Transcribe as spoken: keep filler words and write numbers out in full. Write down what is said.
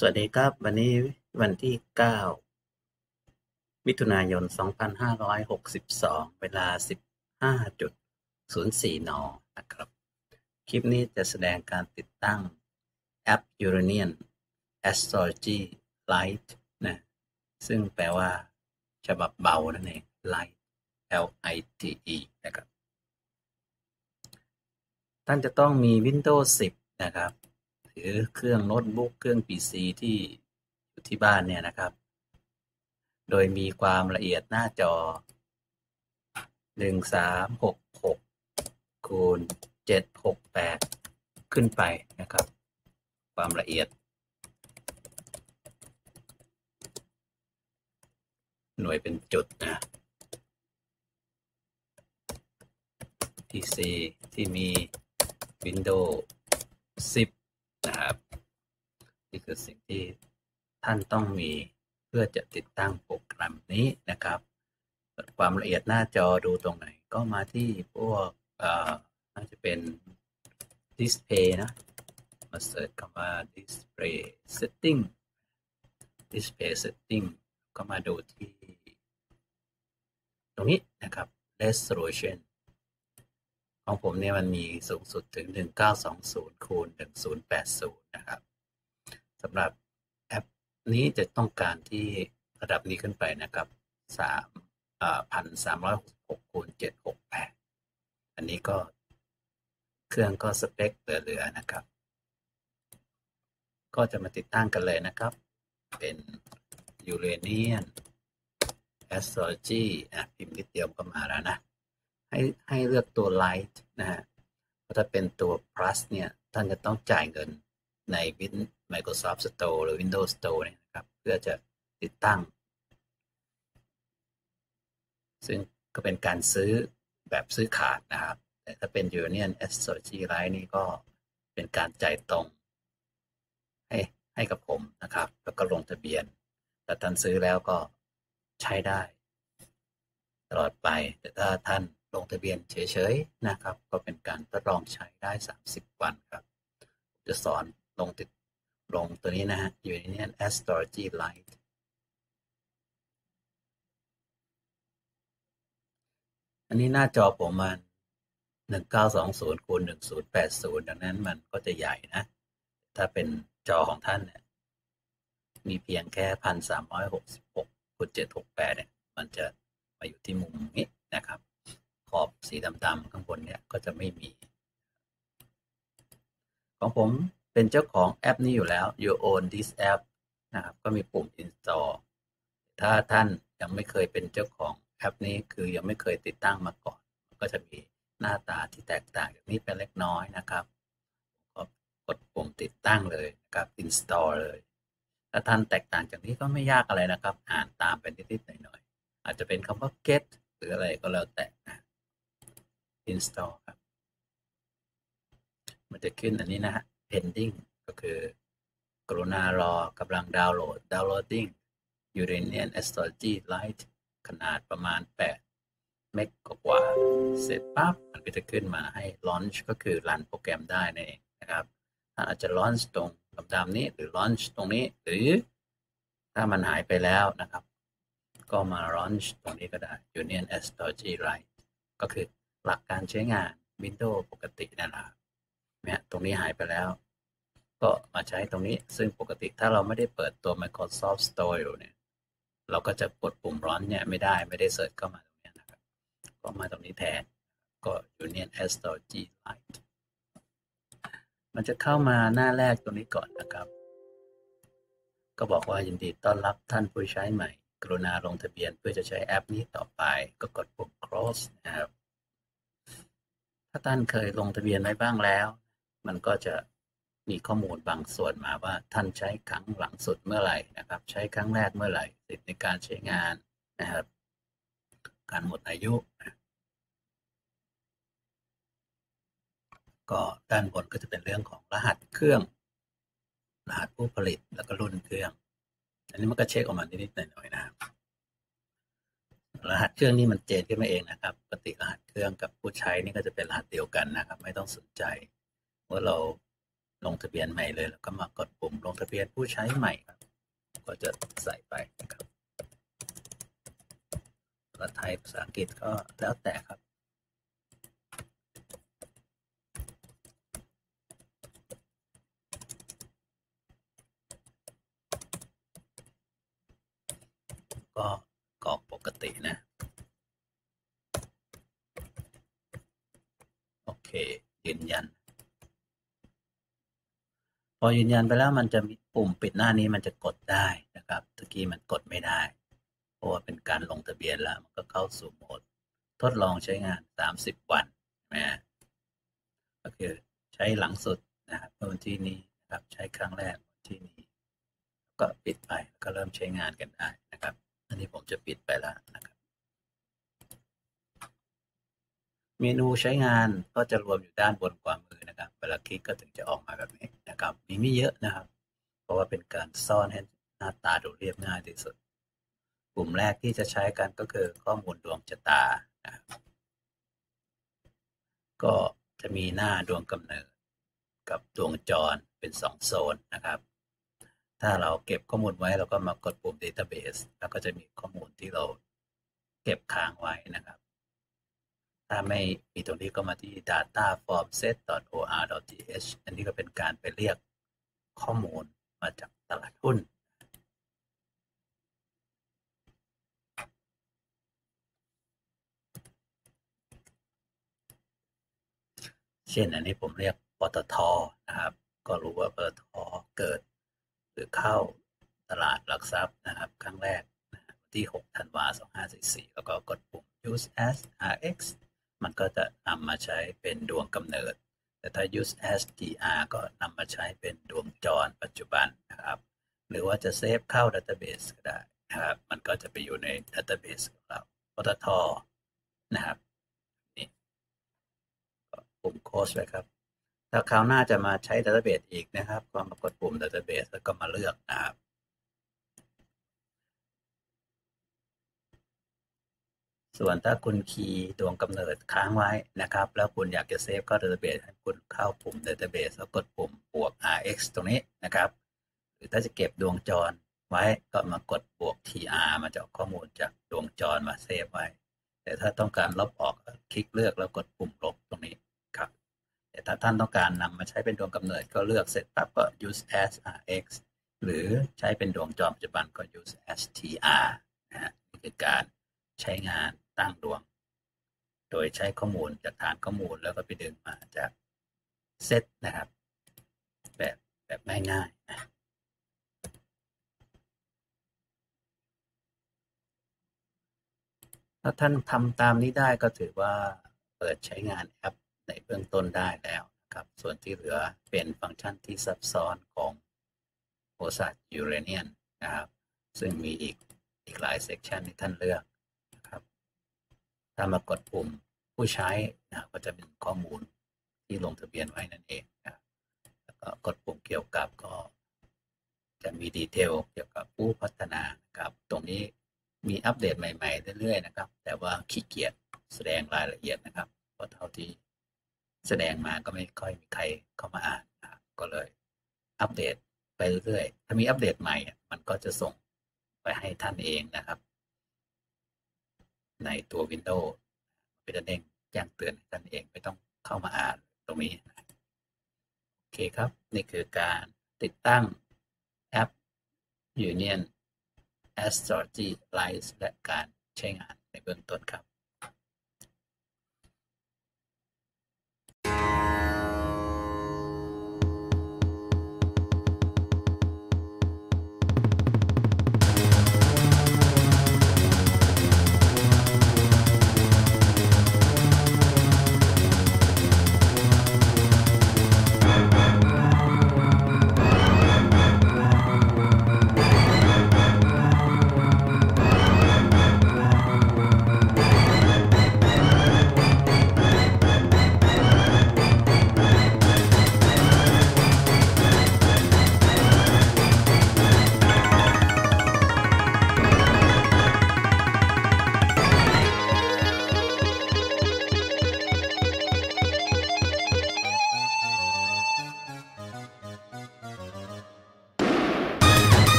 สวัสดีครับวันนี้วันที่เก้ามิถุนายนสองพันห้าร้อยหกสิบสองเวลา สิบห้าจุดศูนย์สี่ นนะครับคลิปนี้จะแสดงการติดตั้งแอป Uranian Astrology Lite นะซึ่งแปลว่าฉบับเบานั่นเอง Lite L I T E นะครับท่านจะต้องมี Windows สิบนะครับหรือเครื่องโน้ตบุ๊กเครื่อง พี ซี ที่อยู่ที่บ้านเนี่ยนะครับโดยมีความละเอียดหน้าจอหนึ่งพันสามร้อยหกสิบหกคูณเจ็ดร้อยหกสิบแปดขึ้นไปนะครับความละเอียดหน่วยเป็นจุดนะ พี ซี ที่มี Windows สิบนะครับนี่คือสิ่งที่ท่านต้องมีเพื่อจะติดตั้งโปรแกรมนี้นะครับความละเอียดหน้าจอดูตรงไหนก็มาที่พวกเอ่อน่าจะเป็น Display นะมาเสิร์ชคำว่า Display Setting Display Setting ก็มาดูที่ตรงนี้นะครับ Resolution ของผมเนี่ยมันมีสูงสุดถึงหนึ่งพันเก้าร้อยยี่สิบคูณหนึ่งพันแปดสิบนะครับสำหรับแอปนี้จะต้องการที่ระดับนี้ขึ้นไปนะครับสามเอ่อ หนึ่งพันสามร้อยหกสิบหกคูณเจ็ดร้อยหกสิบแปดอันนี้ก็เครื่องก็สเปคเหลือๆนะครับก็จะมาติดตั้งกันเลยนะครับเป็น Uranian Astrology อ่ะพิมพ์นิดเดียวก็มาแล้วนะให้ให้เลือกตัว Lite นะฮะเพราะถ้าเป็นตัว Plus เนี่ยท่านจะต้องจ่ายเงินใน Microsoft Store หรือ Windows Store เนี่ยนะครับเพื่อจะติดตั้งซึ่งก็เป็นการซื้อแบบซื้อขาดนะครับแต่ถ้าเป็น Uranian Astrology Lite นี่ก็เป็นการจ่ายตรงให้ให้กับผมนะครับแล้วก็ลงทะเบียนแต่ท่านซื้อแล้วก็ใช้ได้ตลอดไปแต่ถ้าท่านลงทะเบียนเฉยๆนะครับก็เป็นการทดลองใช้ได้สามสิบวันครับจะสอนลงติดลงตัวนี้นะฮะ Uranian Astrology Lite อันนี้หน้าจอผมมันหนึ่งพันเก้าร้อยยี่สิบคูณหนึ่งพันแปดสิบดังนั้นมันก็จะใหญ่นะถ้าเป็นจอของท่านเนี่ยมีเพียงแค่ หนึ่งพันสามร้อยหกสิบหกคูณเจ็ดร้อยหกสิบแปดเนี่ยมันจะมาอยู่ที่มุมนี้นะครับขอบสีดำๆข้างบนเนี่ยก็จะไม่มีของผมเป็นเจ้าของแอปนี้อยู่แล้ว You own this app นะครับก็มีปุ่ม install ถ้าท่านยังไม่เคยเป็นเจ้าของแอปนี้คือยังไม่เคยติดตั้งมาก่อนก็จะมีหน้าตาที่แตกต่างจากนี้เป็นเล็กน้อยนะครับก็กดปุ่มติดตั้งเลยนะครับ install เลยถ้าท่านแตกต่างจากนี้ก็ไม่ยากอะไรนะครับอ่านตามไปนิดๆหน่อยๆอาจจะเป็นคำว่า get หรืออะไรก็แล้วแต่ install ครับมันจะขึ้นอันนี้นะฮะ pending ก็คือกรุณารอกำลังดาวน์โหลด downloading Uranian Astrology Lite ขนาดประมาณแปดเมกกว่าเสร็จปั๊บมันก็จะขึ้นมาให้ launch ก็คือรันโปรแกรมได้นั่นเองนะครับท่านอาจจะ launch ตรงดำๆนี้หรือ launch ตรงนี้หรือถ้ามันหายไปแล้วนะครับก็มา launch ตรงนี้ก็ได้ Uranian Astrology Lite ก็คือหลักการใช้งาน Windows ปกตินั่นแหละเนี่ยตรงนี้หายไปแล้วก็มาใช้ตรงนี้ซึ่งปกติถ้าเราไม่ได้เปิดตัว Microsoft Store อยู่เนี่ยเราก็จะกดปุ่ม launch เนี่ยไม่ได้ไม่ได้เสิร์ชเข้ามาตรงนี้นะครับก็มาตรงนี้แทนก็ Uranian Astrology Lite มันจะเข้ามาหน้าแรกตรงนี้ก่อนนะครับก็บอกว่ายินดีต้อนรับท่านผู้ใช้ใหม่กรุณาลงทะเบียนเพื่อจะใช้แอปนี้ต่อไปก็กดปุ่ม close นะครับถ้าท่านเคยลงทะเบียนไว้บ้างแล้วมันก็จะมีข้อมูลบางส่วนมาว่าท่านใช้ครั้งหลังสุดเมื่อไหร่นะครับใช้ครั้งแรกเมื่อไหร่สิทธิในการใช้งานนะครับการหมดอายุก็ด้านบนก็จะเป็นเรื่องของรหัสเครื่องรหัสผู้ผลิตแล้วก็รุ่นเครื่องอันนี้มันก็เช็คออกมานิดๆหน่อยๆนะครับรหัสเครื่องนี่มันเจนขึ้นมาเองนะครับปกติรหัสเครื่องกับผู้ใช้นี่ก็จะเป็นรหัสเดียวกันนะครับไม่ต้องสนใจเมื่อเราลงทะเบียนใหม่เลยแล้วก็มากดปุ่มลงทะเบียนผู้ใช้ใหม่ครับก็จะใส่ไปนะครับภาษาไทยภาษาอังกฤษก็แล้วแต่ครับก็กรอกปกตินะโอเคยืนยันพอยืนยันไปแล้วมันจะมีปุ่มปิดหน้านี้มันจะกดได้นะครับตะกี้มันกดไม่ได้เพราะว่าเป็นการลงทะเบียนแล้วมันก็เข้าสู่โหมดทดลองใช้งานสามสิบวันนะก็คือใช้หลังสุดนะครับเมื่อวันที่นี้นะครับใช้ครั้งแรกวันที่นี้ก็ปิดไปก็เริ่มใช้งานกันได้นะครับอันนี้ผมจะปิดไปแล้วนะครับเมนูใช้งานก็จะรวมอยู่ด้านบนขวามือนะครับเวลาคลิกก็ถึงจะออกมาแบบนี้นะครับมีไม่เยอะนะครับเพราะว่าเป็นการซ่อนให้หน้าตาดูเรียบง่ายที่สุดกลุ่มแรกที่จะใช้กันก็คือข้อมูลดวงชะตานะครับก็จะมีหน้าดวงกำเนิดกับดวงจรเป็นสองโซนนะครับถ้าเราเก็บข้อมูลไว้เราก็มากดปุ่ม Database แล้วก็จะมีข้อมูลที่เราเก็บค้างไว้นะครับถ้าไม่มีตรงนี้ก็มาที่ data from set dot o r dot t h อันนี้ก็เป็นการไปเรียกข้อมูลมาจากตลาดหุ้นเช่นอันนี้ผมเรียกปตท.นะครับก็รู้ว่าปตท.เกิดหรือเข้าตลาดหลักทรัพย์นะครับครั้งแรกนะที่หกธันวาคมสองพันห้าร้อยสี่สิบสี่แล้วก็กดปุ่ม use as อาร์ เอ็กซ์ มันก็จะนำมาใช้เป็นดวงกำเนิดแต่ถ้า use as ที อาร์ ก็นำมาใช้เป็นดวงจรปัจจุบันนะครับหรือว่าจะเซฟเข้า database ก็ได้นะครับมันก็จะไปอยู่ใน database ของเราปตท.นะครับนี่ปุ่มโค้ชไว้ครับถ้าคราวหน้าจะมาใช้ database อีกนะครับก็มากดปุ่ม database แล้วก็มาเลือกนะครับส่วนถ้าคุณคีย์ดวงกำเนิดค้างไว้นะครับแล้วคุณอยากจะเซฟเข้า database ให้คุณเข้าปุ่ม database แล้วกดปุ่มบวก อาร์ เอ็กซ์ ตรงนี้นะครับหรือถ้าจะเก็บดวงจรไว้ก็มากดบวก ที อาร์ มาจากข้อมูลจากดวงจรมาเซฟไว้แต่ถ้าต้องการลบออกคลิกเลือกแล้วกดปุ่มลบตรงนี้ครับแต่ถ้าท่านต้องการนำมาใช้เป็นดวงกำเนิดก็เลือกเสร็จปั๊บก็ use as อาร์ เอ็กซ์ หรือใช้เป็นดวงจรปัจจุบันก็ use as ที อาร์ นะฮะนี่คือการใช้งานตั้งดวงโดยใช้ข้อมูลจากฐานข้อมูลแล้วก็ไปดึงมาจากเซตนะครับแบบแบบง่ายๆนะถ้าท่านทำตามนี้ได้ก็ถือว่าเปิดใช้งานแอปในเบื้องต้นได้แล้วนะครับส่วนที่เหลือเป็นฟังก์ชันที่ซับซ้อนของโอซายูเรเนียนนะครับซึ่งมีอีกอีกหลายเซกชันที่ท่านเลือกนะครับถ้ามากดปุ่มผู้ใช้นะก็จะเป็นข้อมูลที่ลงทะเบียนไว้นั่นเองนะแล้วก็กดปุ่มเกี่ยวกับก็จะมีดีเทลเกี่ยวกับผู้พัฒนาครับตรงนี้มีอัปเดตใหม่ๆเรื่อยๆนะครับแต่ว่าขี้เกียจแสดงรายละเอียดนะครับเพราะเท่าที่แสดงมาก็ไม่ค่อยมีใครเข้ามาอ่านนะก็เลยอัปเดตไปเรื่อยๆถ้ามีอัปเดตใหม่มันก็จะส่งไปให้ท่านเองนะครับในตัว Windows เป็นเด้งแจ้งเตือนให้ท่านเองไม่ต้องเข้ามาอ่านตรงนี้โอเคครับนี่คือการติดตั้งแอป Union Astrology Lite และการใช้งานในเบื้องต้นครับ